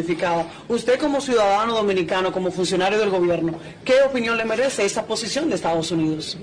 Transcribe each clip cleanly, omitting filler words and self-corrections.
modificada. Usted como ciudadano dominicano, como funcionario del gobierno, ¿qué opinión le merece esa posición de Estados Unidos?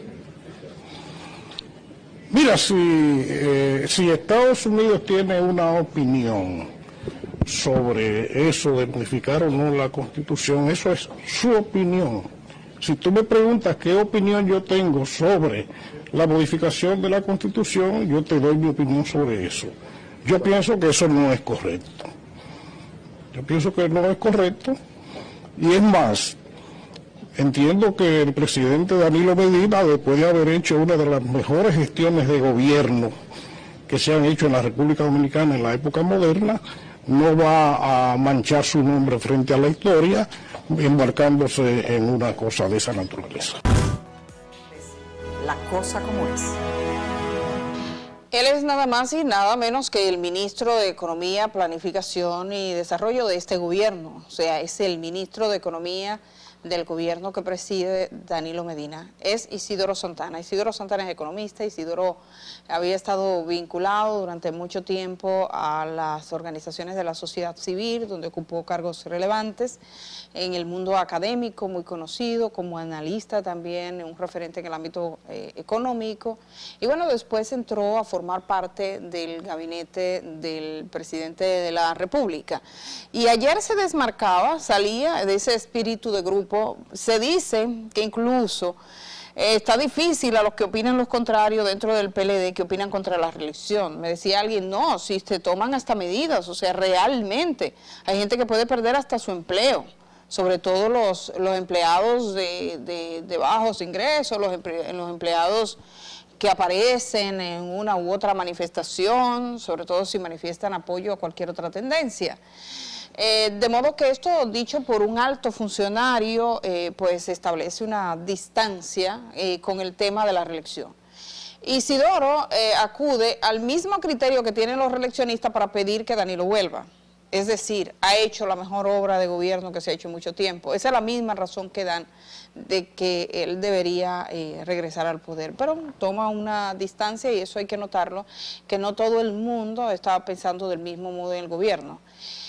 Mira, si Estados Unidos tiene una opinión sobre eso de modificar o no la Constitución, eso es su opinión. Si tú me preguntas qué opinión yo tengo sobre la modificación de la Constitución, yo te doy mi opinión sobre eso. Yo pienso que eso no es correcto. Yo pienso que no es correcto, y es más, entiendo que el presidente Danilo Medina, después de haber hecho una de las mejores gestiones de gobierno que se han hecho en la República Dominicana en la época moderna, no va a manchar su nombre frente a la historia, embarcándose en una cosa de esa naturaleza. La cosa como es. Él es nada más y nada menos que el ministro de Economía, Planificación y Desarrollo de este gobierno. O sea, es el ministro de Economía del gobierno que preside Danilo Medina. Es Isidoro Santana. Isidoro Santana es economista. Isidoro había estado vinculado durante mucho tiempo a las organizaciones de la sociedad civil, donde ocupó cargos relevantes en el mundo académico, muy conocido, como analista también, un referente en el ámbito económico. Y bueno, después entró a formar parte del gabinete del presidente de la República. Y ayer se desmarcaba, salía de ese espíritu de grupo. Se dice que incluso está difícil a los que opinan los contrarios dentro del PLD, que opinan contra la reelección. Me decía alguien, no, si se toman hasta medidas, o sea, realmente hay gente que puede perder hasta su empleo, sobre todo los empleados de bajos ingresos, los empleados que aparecen en una u otra manifestación, sobre todo si manifiestan apoyo a cualquier otra tendencia. De modo que esto, dicho por un alto funcionario, pues establece una distancia con el tema de la reelección. Isidoro acude al mismo criterio que tienen los reeleccionistas para pedir que Danilo vuelva. Es decir, ha hecho la mejor obra de gobierno que se ha hecho en mucho tiempo. Esa es la misma razón que dan de que él debería regresar al poder. Pero toma una distancia, y eso hay que notarlo, que no todo el mundo estaba pensando del mismo modo en el gobierno.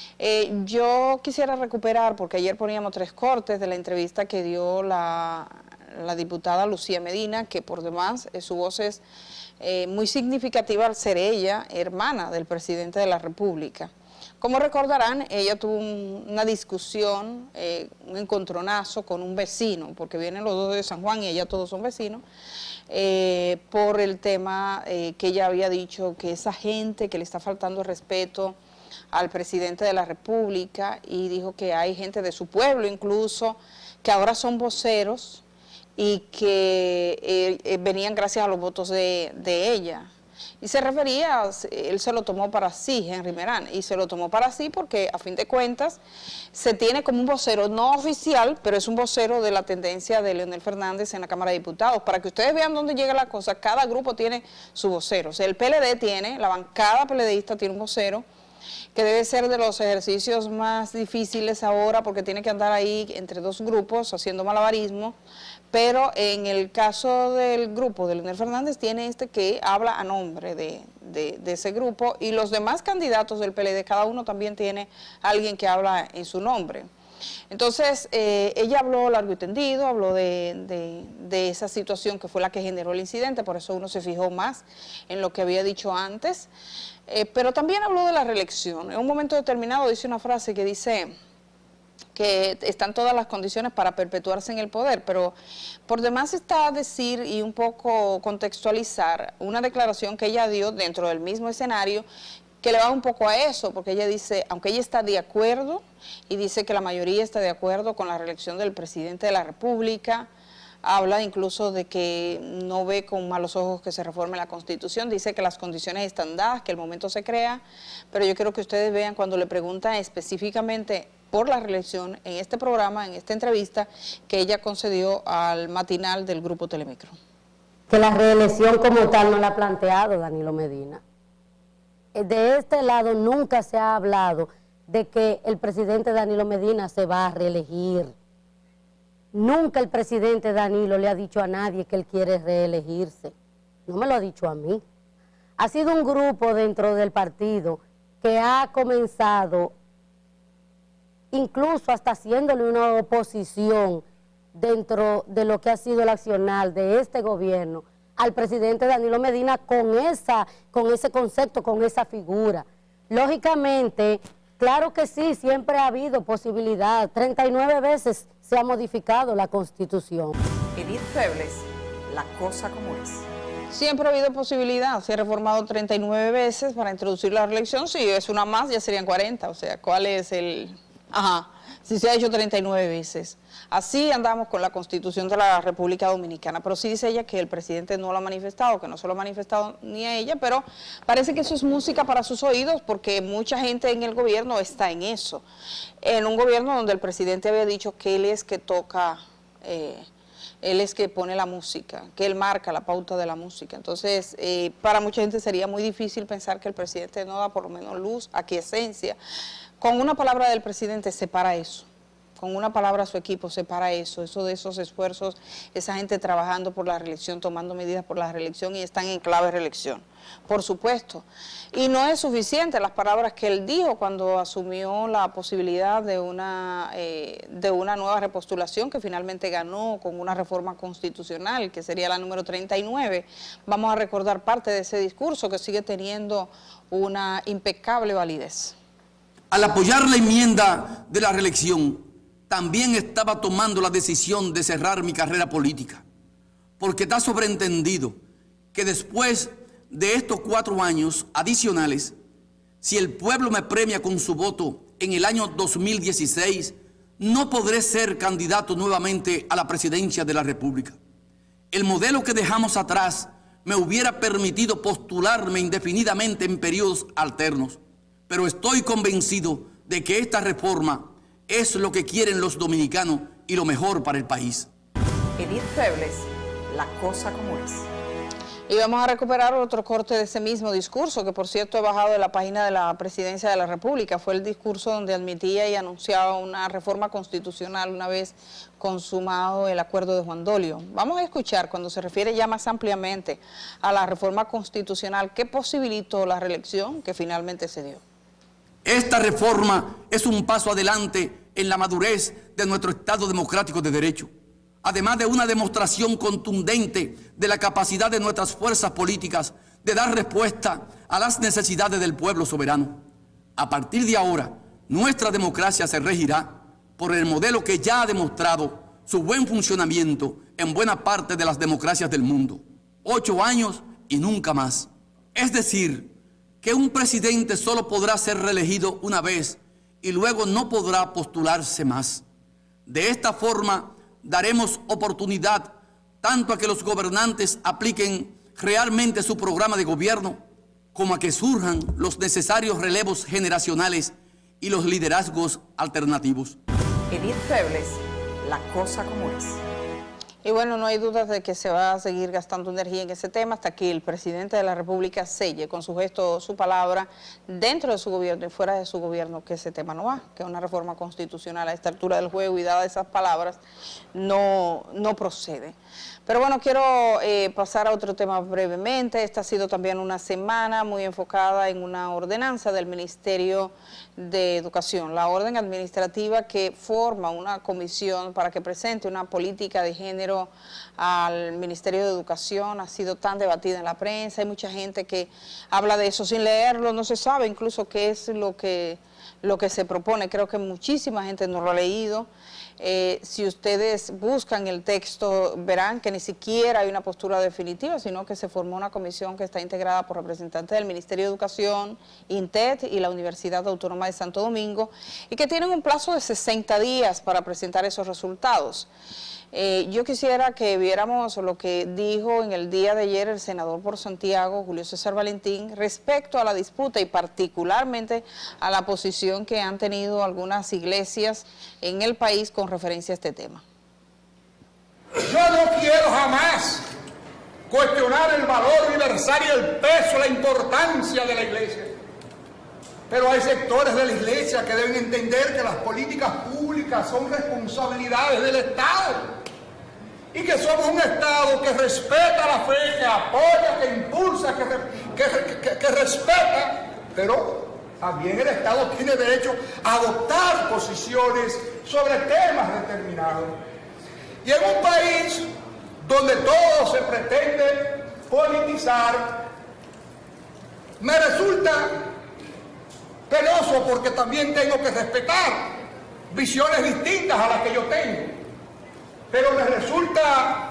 Yo quisiera recuperar, porque ayer poníamos 3 cortes de la entrevista que dio la diputada Lucía Medina, que por demás su voz es muy significativa al ser ella hermana del presidente de la República. Como recordarán, ella tuvo una discusión, un encontronazo con un vecino, porque vienen los dos de San Juan y ella todos son vecinos, por el tema que ella había dicho que esa gente que le está faltando respeto al presidente de la República, y dijo que hay gente de su pueblo incluso que ahora son voceros y que venían gracias a los votos de ella. Y se refería, él se lo tomó para sí, Henry Merán, y se lo tomó para sí porque a fin de cuentas se tiene como un vocero no oficial, pero es un vocero de la tendencia de Leonel Fernández en la Cámara de Diputados. Para que ustedes vean dónde llega la cosa, cada grupo tiene su vocero. O sea, el PLD tiene, la bancada PLDista tiene un vocero, que debe ser de los ejercicios más difíciles ahora porque tiene que andar ahí entre 2 grupos haciendo malabarismo, pero en el caso del grupo de Leonel Fernández tiene que habla a nombre de ese grupo, y los demás candidatos del PLD, cada uno también tiene alguien que habla en su nombre. Entonces, ella habló largo y tendido, habló de esa situación que fue la que generó el incidente, por eso uno se fijó más en lo que había dicho antes, pero también habló de la reelección. En un momento determinado dice una frase que dice que están todas las condiciones para perpetuarse en el poder, pero por demás está a decir y un poco contextualizar una declaración que ella dio dentro del mismo escenario, que le va un poco a eso, porque ella dice, aunque ella está de acuerdo, y dice que la mayoría está de acuerdo con la reelección del presidente de la República, habla incluso de que no ve con malos ojos que se reforme la Constitución, dice que las condiciones están dadas, que el momento se crea, pero yo quiero que ustedes vean cuando le preguntan específicamente por la reelección en este programa, en esta entrevista que ella concedió al matinal del Grupo Telemicro. Que la reelección como tal no la ha planteado Danilo Medina. De este lado nunca se ha hablado de que el presidente Danilo Medina se va a reelegir. Nunca el presidente Danilo le ha dicho a nadie que él quiere reelegirse. No me lo ha dicho a mí. Ha sido un grupo dentro del partido que ha comenzado incluso hasta haciéndole una oposición dentro de lo que ha sido el accionar de este gobierno al presidente Danilo Medina con ese concepto, con esa figura. Lógicamente, claro que sí, siempre ha habido posibilidad. 39 veces se ha modificado la Constitución. Edith Febles, la cosa como es. Siempre ha habido posibilidad, se ha reformado 39 veces para introducir la reelección, si es una más ya serían 40, o sea, ¿cuál es el...? Ajá, si se ha hecho 39 veces. Así andamos con la Constitución de la República Dominicana, pero sí dice ella que el presidente no lo ha manifestado, que no se lo ha manifestado ni a ella, pero parece que eso es música para sus oídos porque mucha gente en el gobierno está en eso. En un gobierno donde el presidente había dicho que él es que toca... él es que pone la música, que él marca la pauta de la música. Entonces, para mucha gente sería muy difícil pensar que el presidente no da por lo menos luz, aquiescencia. Con una palabra del presidente se para eso. Con una palabra su equipo se para eso de esos esfuerzos, esa gente trabajando por la reelección, tomando medidas por la reelección y están en clave reelección, por supuesto. Y no es suficiente las palabras que él dijo cuando asumió la posibilidad de una nueva repostulación que finalmente ganó con una reforma constitucional, que sería la número 39. Vamos a recordar parte de ese discurso que sigue teniendo una impecable validez. Al apoyar la enmienda de la reelección, también estaba tomando la decisión de cerrar mi carrera política, porque está sobreentendido que después de estos 4 años adicionales, si el pueblo me premia con su voto en el año 2016, no podré ser candidato nuevamente a la presidencia de la República. El modelo que dejamos atrás me hubiera permitido postularme indefinidamente en periodos alternos, pero estoy convencido de que esta reforma es lo que quieren los dominicanos y lo mejor para el país. Edith Febles, la cosa como es. Y vamos a recuperar otro corte de ese mismo discurso, que por cierto he bajado de la página de la Presidencia de la República. Fue el discurso donde admitía y anunciaba una reforma constitucional una vez consumado el acuerdo de Juan Dolio. Vamos a escuchar cuando se refiere ya más ampliamente a la reforma constitucional que posibilitó la reelección que finalmente se dio. Esta reforma es un paso adelante en la madurez de nuestro Estado democrático de derecho, además de una demostración contundente de la capacidad de nuestras fuerzas políticas de dar respuesta a las necesidades del pueblo soberano. A partir de ahora, nuestra democracia se regirá por el modelo que ya ha demostrado su buen funcionamiento en buena parte de las democracias del mundo. 8 años y nunca más. Es decir, que un presidente solo podrá ser reelegido una vez y luego no podrá postularse más. De esta forma, daremos oportunidad tanto a que los gobernantes apliquen realmente su programa de gobierno, como a que surjan los necesarios relevos generacionales y los liderazgos alternativos. Edith Febles, la cosa como es. Y bueno, no hay dudas de que se va a seguir gastando energía en ese tema hasta que el presidente de la República selle con su gesto, su palabra, dentro de su gobierno y fuera de su gobierno, que ese tema no va, que una reforma constitucional a esta altura del juego y dadas esas palabras no procede. Pero bueno, quiero pasar a otro tema brevemente. Esta ha sido también una semana muy enfocada en una ordenanza del Ministerio de Educación, la orden administrativa que forma una comisión para que presente una política de género al Ministerio de Educación. Ha sido tan debatida en la prensa, hay mucha gente que habla de eso sin leerlo, no se sabe incluso qué es lo que se propone. Creo que muchísima gente no lo ha leído. Si ustedes buscan el texto, verán que ni siquiera hay una postura definitiva, sino que se formó una comisión que está integrada por representantes del Ministerio de Educación, INTED y la Universidad Autónoma de Santo Domingo, y que tienen un plazo de 60 días para presentar esos resultados. Yo quisiera que viéramos lo que dijo en el día de ayer el senador por Santiago, Julio César Valentín, respecto a la disputa y particularmente a la posición que han tenido algunas iglesias en el país con referencia a este tema. Yo no quiero jamás cuestionar el valor universal y el peso, la importancia de la iglesia. Pero hay sectores de la iglesia que deben entender que las políticas públicas son responsabilidades del Estado y que somos un Estado que respeta la fe, que apoya, que impulsa, que respeta, pero también el Estado tiene derecho a adoptar posiciones sobre temas determinados. Y en un país donde todo se pretende politizar, me resulta penoso porque también tengo que respetar visiones distintas a las que yo tengo, pero me resulta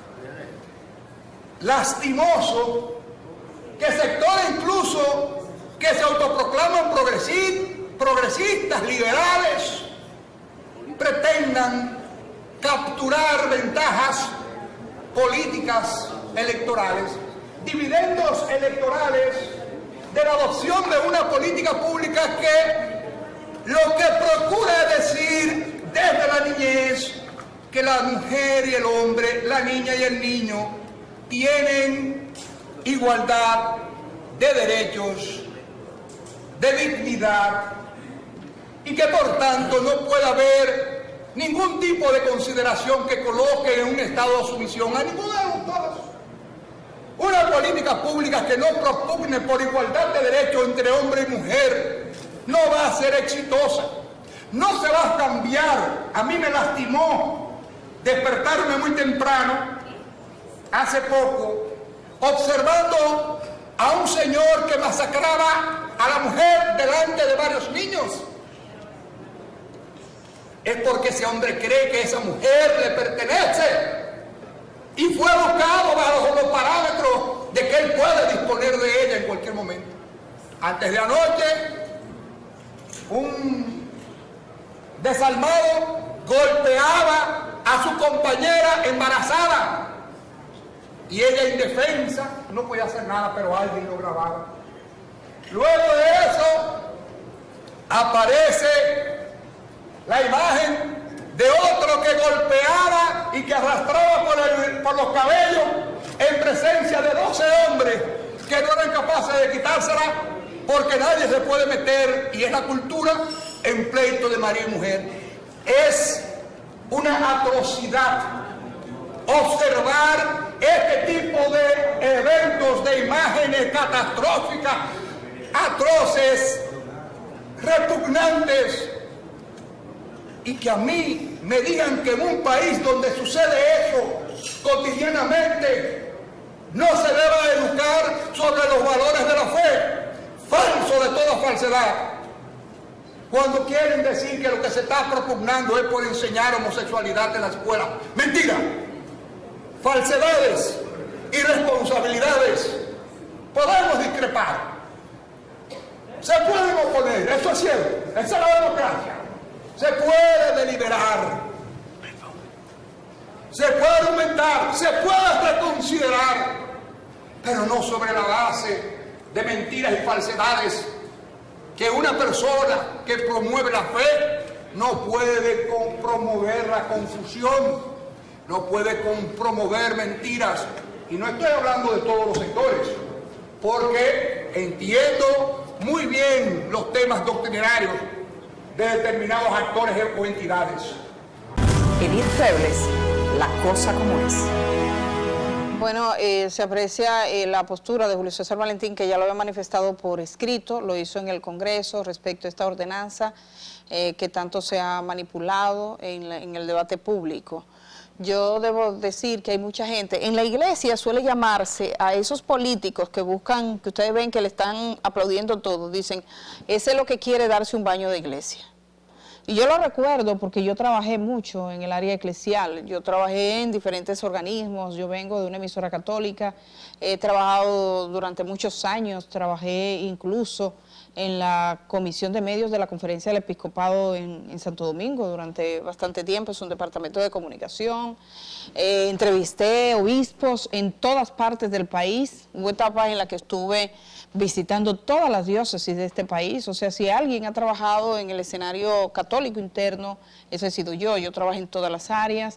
lastimoso que sectores incluso que se autoproclaman progresistas, liberales, pretendan capturar ventajas políticas electorales, dividendos electorales de la adopción de una política pública que lo que procura es decir desde la niñez que la mujer y el hombre, la niña y el niño tienen igualdad de derechos, de dignidad, y que por tanto no puede haber ningún tipo de consideración que coloque en un estado de sumisión a ninguno de los dos. Una política pública que no propugne por igualdad de derechos entre hombre y mujer no va a ser exitosa, no se va a cambiar. A mí me lastimó despertarme muy temprano, hace poco, observando a un señor que masacraba a la mujer delante de varios niños. Es porque ese hombre cree que esa mujer le pertenece y fue educado bajo los parámetros de que él puede disponer de ella en cualquier momento. Antes de anoche, un desalmado golpeaba a su compañera embarazada y ella indefensa no podía hacer nada, pero alguien lo grababa. Luego de eso aparece la imagen de otro que golpeaba y que arrastraba por los cabellos en presencia de 12 hombres que no eran capaces de quitársela porque nadie se puede meter, y es la cultura, en pleito de marido y mujer. Es una atrocidad observar este tipo de eventos, de imágenes catastróficas, atroces, repugnantes, y que a mí me digan que en un país donde sucede eso cotidianamente no se deba educar sobre los valores de la fe. Falso de toda falsedad. Cuando quieren decir que lo que se está propugnando es por enseñar homosexualidad en la escuela. Mentira. Falsedades, irresponsabilidades. Podemos discrepar. Se pueden oponer, eso es cierto. Esa es la democracia. Se puede deliberar, se puede argumentar, se puede reconsiderar, pero no sobre la base de mentiras y falsedades que una persona que promueve la fe no puede promover la confusión, no puede promover mentiras. Y no estoy hablando de todos los sectores, porque entiendo muy bien los temas doctrinarios de determinados actores o entidades. Edith Febles, la cosa como es. Bueno, se aprecia la postura de Julio César Valentín, que ya lo había manifestado por escrito, lo hizo en el Congreso respecto a esta ordenanza que tanto se ha manipulado en el debate público. Yo debo decir que hay mucha gente, en la iglesia suele llamarse a esos políticos que buscan, que ustedes ven que le están aplaudiendo todo, dicen, ese es lo que quiere darse un baño de iglesia. Y yo lo recuerdo porque yo trabajé mucho en el área eclesial, yo trabajé en diferentes organismos, yo vengo de una emisora católica, he trabajado durante muchos años, trabajé incluso en la Comisión de Medios de la Conferencia del Episcopado en Santo Domingo durante bastante tiempo, es un departamento de comunicación, entrevisté obispos en todas partes del país, hubo etapas en las que estuve visitando todas las diócesis de este país, o sea, si alguien ha trabajado en el escenario católico interno, ese he sido yo trabajé en todas las áreas,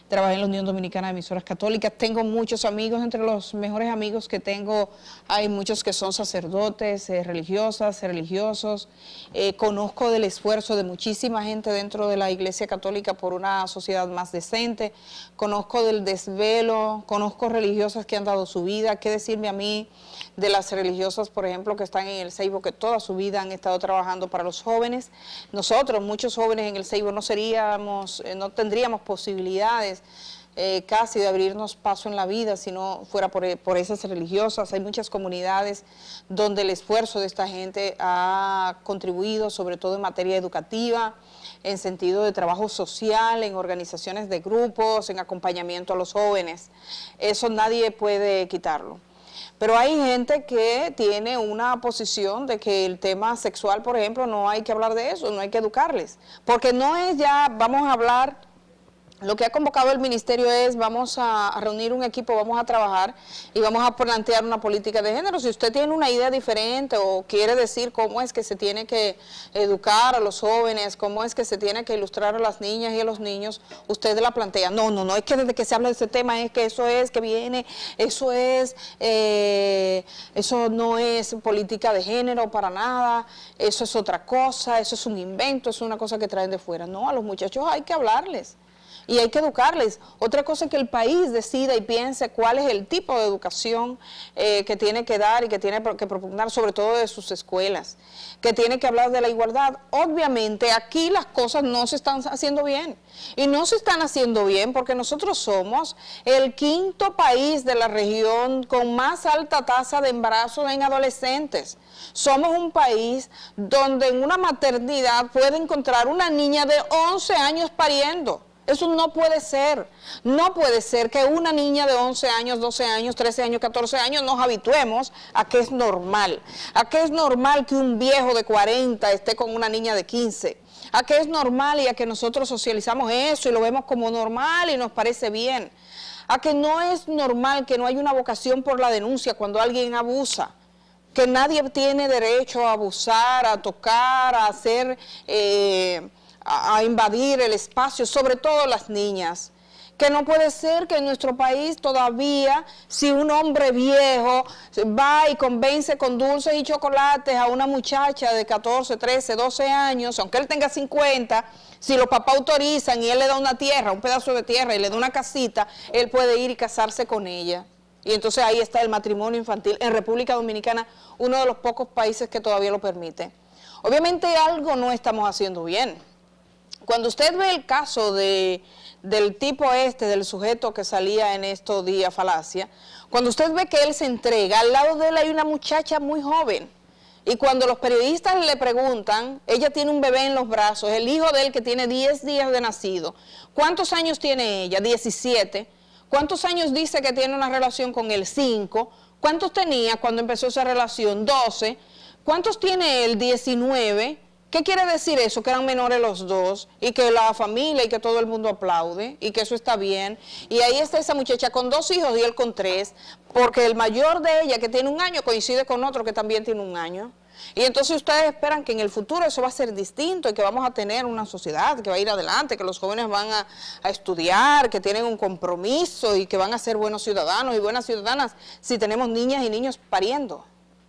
trabajé en la Unión Dominicana de Emisoras Católicas, tengo muchos amigos, entre los mejores amigos que tengo hay muchos que son sacerdotes, religiosas, religiosos, conozco del esfuerzo de muchísima gente dentro de la Iglesia Católica por una sociedad más decente, conozco del desvelo, conozco religiosas que han dado su vida, qué decirme a mí de las religiosas, por ejemplo, que están en el Ceibo, que toda su vida han estado trabajando para los jóvenes. Nosotros, muchos jóvenes en el Ceibo, no tendríamos posibilidades casi de abrirnos paso en la vida si no fuera por esas religiosas. Hay muchas comunidades donde el esfuerzo de esta gente ha contribuido, sobre todo en materia educativa, en sentido de trabajo social, en organizaciones de grupos, en acompañamiento a los jóvenes. Eso nadie puede quitarlo. Pero hay gente que tiene una posición de que el tema sexual, por ejemplo, no hay que hablar de eso, no hay que educarles. Porque no es ya, vamos a hablar, lo que ha convocado el ministerio es, vamos a reunir un equipo, vamos a trabajar y vamos a plantear una política de género. Si usted tiene una idea diferente o quiere decir cómo es que se tiene que educar a los jóvenes, cómo es que se tiene que ilustrar a las niñas y a los niños, usted la plantea. No, es que desde que se habla de ese tema es que eso es, que viene, eso no es política de género para nada, eso es otra cosa, eso es un invento, eso es una cosa que traen de fuera. No, a los muchachos hay que hablarles. Y hay que educarles. Otra cosa es que el país decida y piense cuál es el tipo de educación que tiene que dar y que tiene que propugnar, sobre todo de sus escuelas, que tiene que hablar de la igualdad. Obviamente aquí las cosas no se están haciendo bien. Y no se están haciendo bien porque nosotros somos el 5º país de la región con más alta tasa de embarazo en adolescentes. Somos un país donde en una maternidad puede encontrar una niña de 11 años pariendo. Eso no puede ser. No puede ser que una niña de 11 años, 12 años, 13 años, 14 años nos habituemos a que es normal. A que es normal que un viejo de 40 esté con una niña de 15. A que es normal y a que nosotros socializamos eso y lo vemos como normal y nos parece bien. A que no es normal que no hay una vocación por la denuncia cuando alguien abusa. Que nadie tiene derecho a abusar, a tocar, a hacer... a invadir el espacio, sobre todo las niñas. Que no puede ser que en nuestro país todavía, si un hombre viejo va y convence con dulces y chocolates a una muchacha de 14, 13, 12 años, aunque él tenga 50, si los papás autorizan y él le da una tierra, un pedazo de tierra y le da una casita, él puede ir y casarse con ella. Y entonces ahí está el matrimonio infantil. En República Dominicana, uno de los pocos países que todavía lo permite. Obviamente algo no estamos haciendo bien. Cuando usted ve el caso del tipo del sujeto que salía en estos días, Falacia, cuando usted ve que él se entrega, al lado de él hay una muchacha muy joven. Y cuando los periodistas le preguntan, ella tiene un bebé en los brazos, el hijo de él que tiene 10 días de nacido. ¿Cuántos años tiene ella? 17. ¿Cuántos años dice que tiene una relación con él? 5. ¿Cuántos tenía cuando empezó esa relación? 12. ¿Cuántos tiene él? 19. ¿Qué quiere decir eso? Que eran menores los dos y que la familia y que todo el mundo aplaude y que eso está bien. Y ahí está esa muchacha con 2 hijos y él con 3, porque el mayor de ella, que tiene 1 año, coincide con otro que también tiene 1 año. Y entonces ustedes esperan que en el futuro eso va a ser distinto y que vamos a tener una sociedad que va a ir adelante, que los jóvenes van a estudiar, que tienen un compromiso y que van a ser buenos ciudadanos y buenas ciudadanas si tenemos niñas y niños pariendo.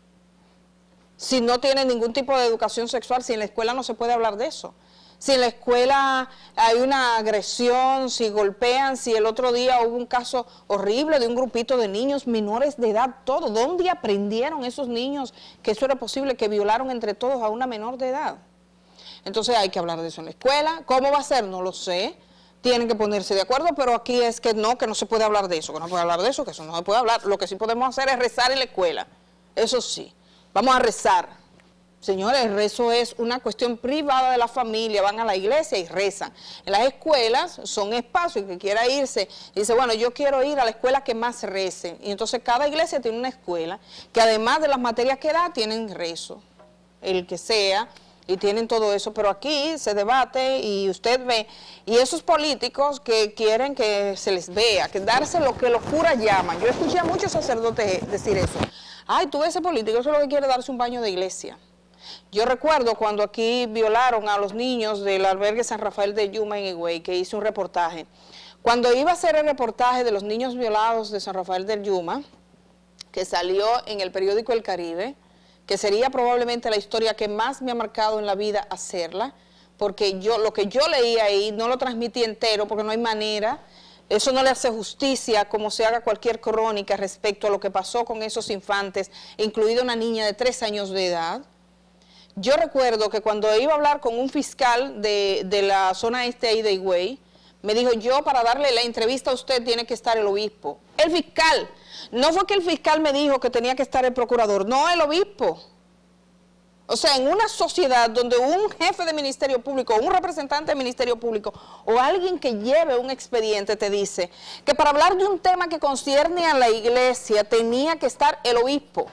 Si no tienen ningún tipo de educación sexual, si en la escuela no se puede hablar de eso. Si en la escuela hay una agresión, si golpean, si el otro día hubo un caso horrible de un grupito de niños menores de edad, todo. ¿Dónde aprendieron esos niños que eso era posible, que violaron entre todos a una menor de edad? Entonces hay que hablar de eso en la escuela. ¿Cómo va a ser? No lo sé. Tienen que ponerse de acuerdo, pero aquí es que no se puede hablar de eso, que no se puede hablar de eso, que eso no se puede hablar. Lo que sí podemos hacer es rezar en la escuela. Eso sí. Vamos a rezar. Señores, el rezo es una cuestión privada de la familia, van a la iglesia y rezan. En las escuelas son espacios, el que quiera irse, y dice, bueno, yo quiero ir a la escuela que más recen. Y entonces cada iglesia tiene una escuela que además de las materias que da, tienen rezo, el que sea, y tienen todo eso. Pero aquí se debate y usted ve, y esos políticos que quieren que se les vea, que darse lo que los curas llaman. Yo escuché a muchos sacerdotes decir eso. Ay, tú ves ese político, eso es lo que quiere, darse un baño de iglesia. Yo recuerdo cuando aquí violaron a los niños del albergue San Rafael de Yuma en Higüey, que hice un reportaje. Cuando iba a hacer el reportaje de los niños violados de San Rafael del Yuma, que salió en el periódico El Caribe, que sería probablemente la historia que más me ha marcado en la vida hacerla, porque lo que yo leí ahí no lo transmití entero porque no hay manera, eso no le hace justicia como se haga cualquier crónica respecto a lo que pasó con esos infantes, incluida una niña de 3 años de edad. Yo recuerdo que cuando iba a hablar con un fiscal de la zona este ahí de Higüey, me dijo, yo para darle la entrevista a usted tiene que estar el obispo. El fiscal, no fue que el fiscal me dijo que tenía que estar el procurador, no el obispo. O sea, en una sociedad donde un jefe de ministerio público, un representante del ministerio público o alguien que lleve un expediente te dice que para hablar de un tema que concierne a la iglesia tenía que estar el obispo.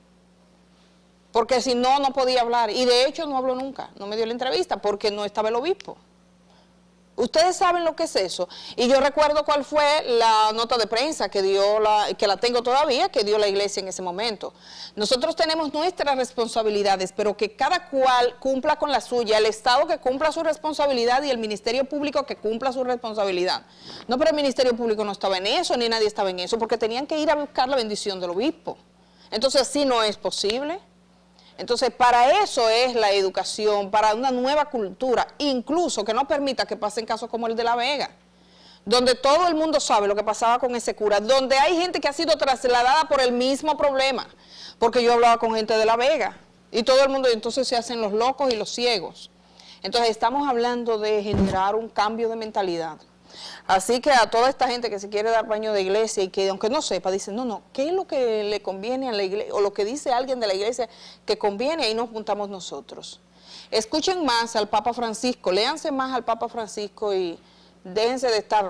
Porque si no, no podía hablar. Y de hecho no habló nunca, no me dio la entrevista porque no estaba el obispo. Ustedes saben lo que es eso. Y yo recuerdo cuál fue la nota de prensa que dio, que la tengo todavía, que dio la iglesia en ese momento. Nosotros tenemos nuestras responsabilidades, pero que cada cual cumpla con la suya, el Estado que cumpla su responsabilidad y el Ministerio Público que cumpla su responsabilidad. No, pero el Ministerio Público no estaba en eso, ni nadie estaba en eso, porque tenían que ir a buscar la bendición del obispo. Entonces así no es posible. Entonces, para eso es la educación, para una nueva cultura, incluso que no permita que pasen casos como el de La Vega, donde todo el mundo sabe lo que pasaba con ese cura, donde hay gente que ha sido trasladada por el mismo problema, porque yo hablaba con gente de La Vega, y todo el mundo, entonces se hacen los locos y los ciegos. Entonces, estamos hablando de generar un cambio de mentalidad. Así que a toda esta gente que se quiere dar baño de iglesia y que aunque no sepa, dicen, no, ¿qué es lo que le conviene a la iglesia? O lo que dice alguien de la iglesia que conviene, ahí nos juntamos nosotros. Escuchen más al Papa Francisco, léanse más al Papa Francisco y déjense de estar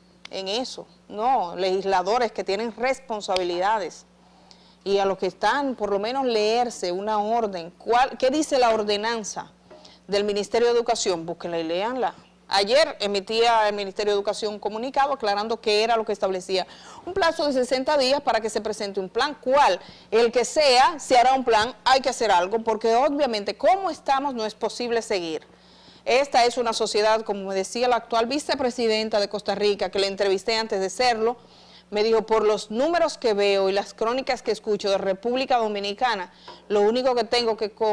en eso. No, legisladores que tienen responsabilidades. Y a los que están, por lo menos leerse una orden. ¿Qué dice la ordenanza del Ministerio de Educación? Búsquenla y léanla. Ayer emitía el Ministerio de Educación un comunicado aclarando qué era lo que establecía. Un plazo de 60 días para que se presente un plan. ¿Cuál? El que sea, se hará un plan, hay que hacer algo, porque obviamente como estamos no es posible seguir. Esta es una sociedad, como me decía la actual vicepresidenta de Costa Rica, que le entrevisté antes de serlo, me dijo, por los números que veo y las crónicas que escucho de República Dominicana, lo único que tengo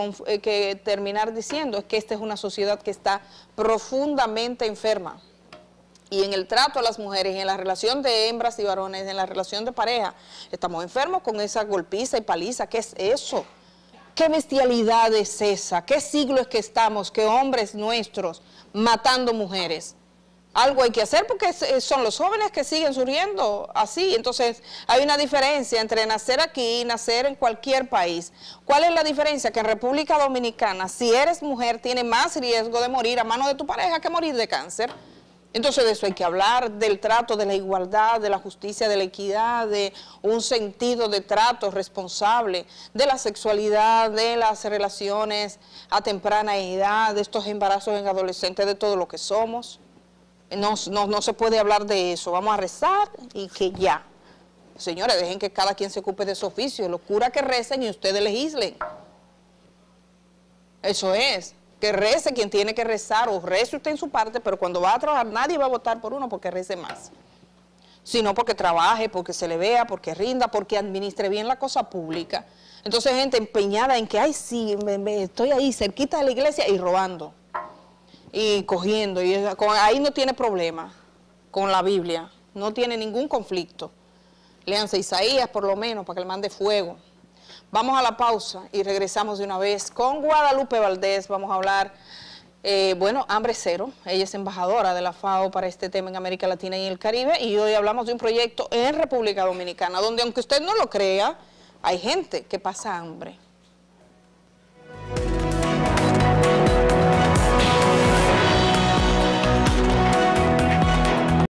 que terminar diciendo es que esta es una sociedad que está profundamente enferma. Y en el trato a las mujeres, en la relación de hembras y varones, en la relación de pareja, estamos enfermos con esa golpiza y paliza. ¿Qué es eso? ¿Qué bestialidad es esa? ¿Qué siglo es que estamos? ¿Qué hombres nuestros matando mujeres? Algo hay que hacer porque son los jóvenes que siguen surgiendo así. Entonces, hay una diferencia entre nacer aquí y nacer en cualquier país. ¿Cuál es la diferencia? Que en República Dominicana, si eres mujer, tiene más riesgo de morir a mano de tu pareja que morir de cáncer. Entonces, de eso hay que hablar, del trato, de la igualdad, de la justicia, de la equidad, de un sentido de trato responsable, de la sexualidad, de las relaciones a temprana edad, de estos embarazos en adolescentes, de todo lo que somos. No se puede hablar de eso, vamos a rezar y que ya. Señores, dejen que cada quien se ocupe de su oficio, los curas que recen y ustedes legislen. Eso es, que rece quien tiene que rezar, o rece usted en su parte, pero cuando va a trabajar nadie va a votar por uno porque rece más. Sino porque trabaje, porque se le vea, porque rinda, porque administre bien la cosa pública. Entonces gente empeñada en que, ay sí, estoy ahí cerquita de la iglesia y robando. Y cogiendo, y ahí no tiene problema con la Biblia, no tiene ningún conflicto. Léanse Isaías por lo menos para que le mande fuego. Vamos a la pausa y regresamos de una vez con Guadalupe Valdés. Vamos a hablar, Hambre Cero. Ella es embajadora de la FAO para este tema en América Latina y el Caribe, y hoy hablamos de un proyecto en República Dominicana donde, aunque usted no lo crea, hay gente que pasa hambre.